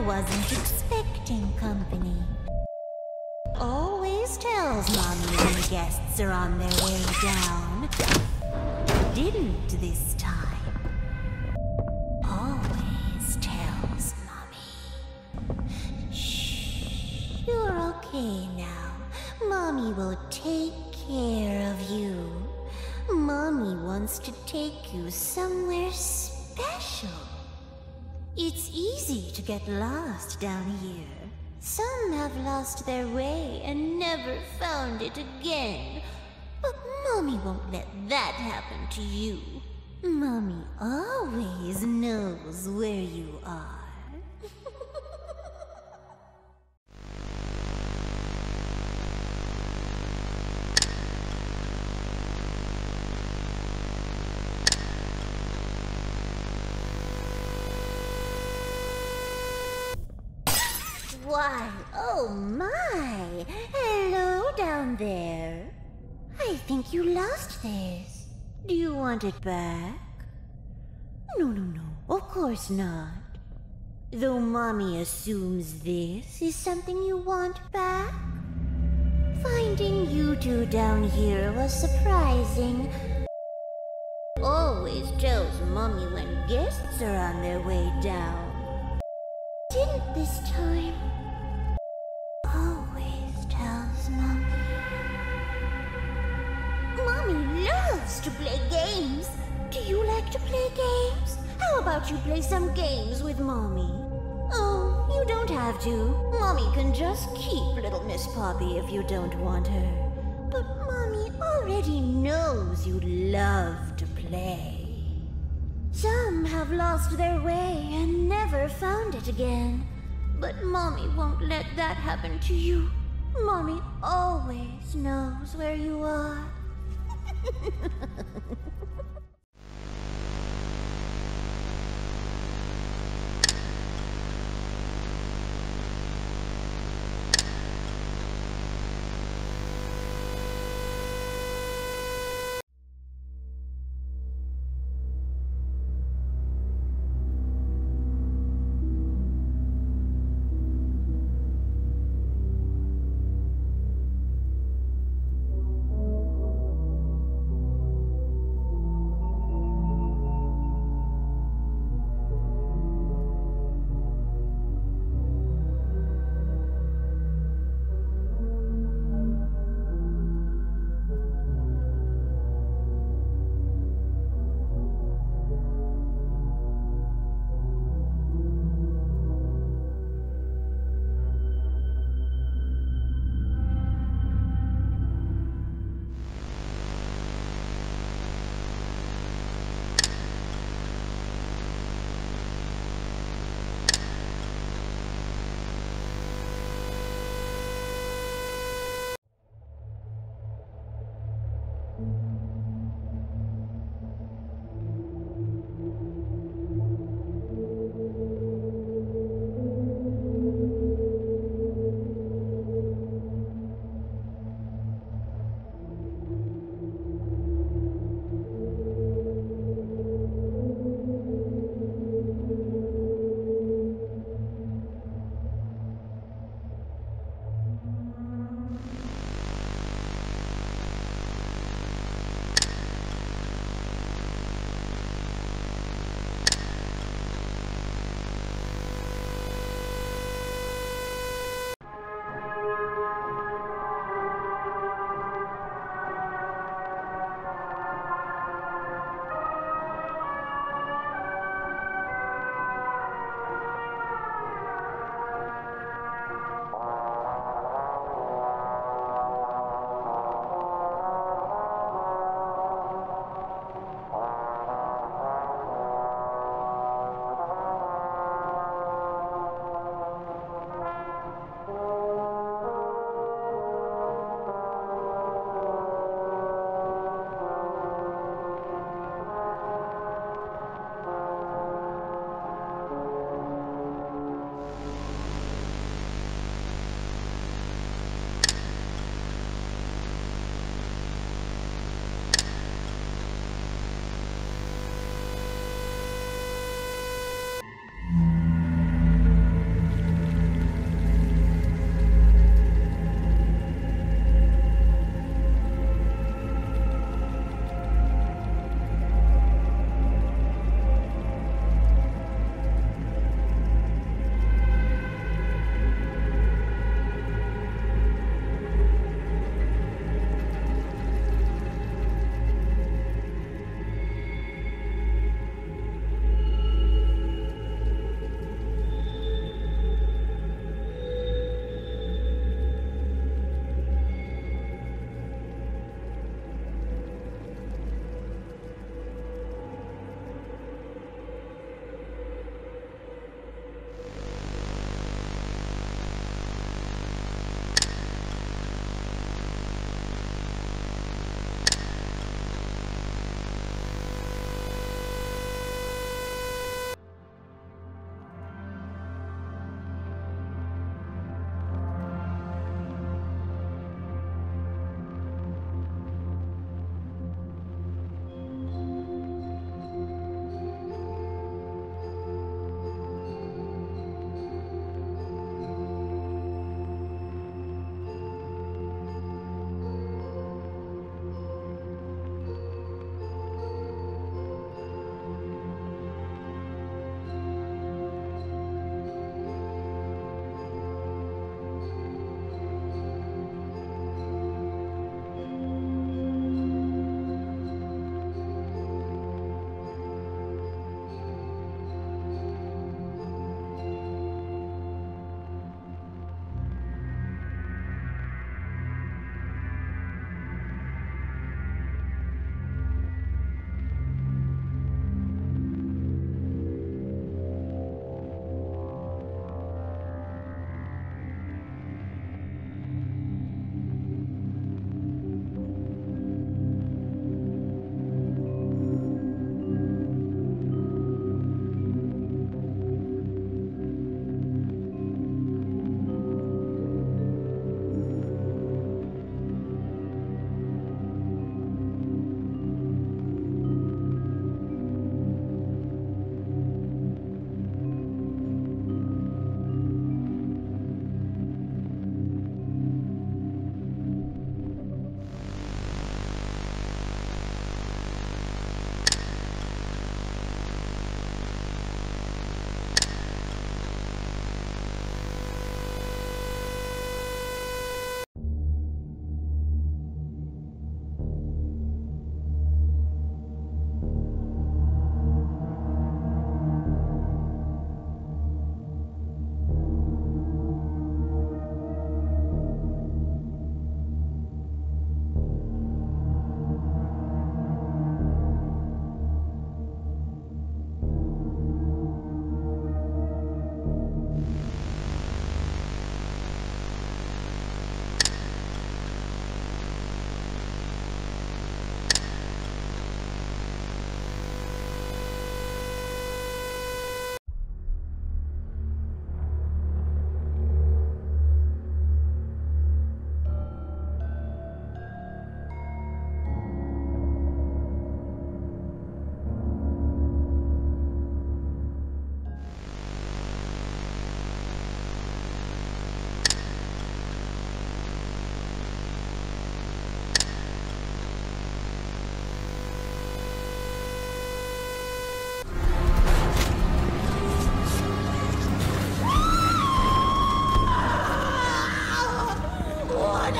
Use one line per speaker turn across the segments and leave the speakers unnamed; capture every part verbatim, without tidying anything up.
wasn't expecting company. Always tells Mommy when guests are on their way down. Didn't this time. Always tells Mommy. Shh, you're okay now. Mommy will take care of you. Mommy wants to take you somewhere special. It's easy to get lost down here. Some have lost their way and never found it again. But Mommy won't let that happen to you. Mommy always knows where you are. Why, oh my! Hello down there. I think you lost this. Do you want it back? No, no, no. Of course not. Though Mommy assumes this is something you want back. Finding you two down here was surprising. Always tells Mommy when guests are on their way down. Didn't this time. Always tells Mommy. Mommy loves to play games. Do you like to play games? How about you play some games with Mommy? Oh, you don't have to. Mommy can just keep little Miss Poppy if you don't want her. But Mommy already knows you love to play. Some have lost their way and never found it again. But Mommy won't let that happen to you. Mommy always knows where you are.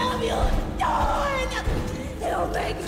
love you, Dawn! You make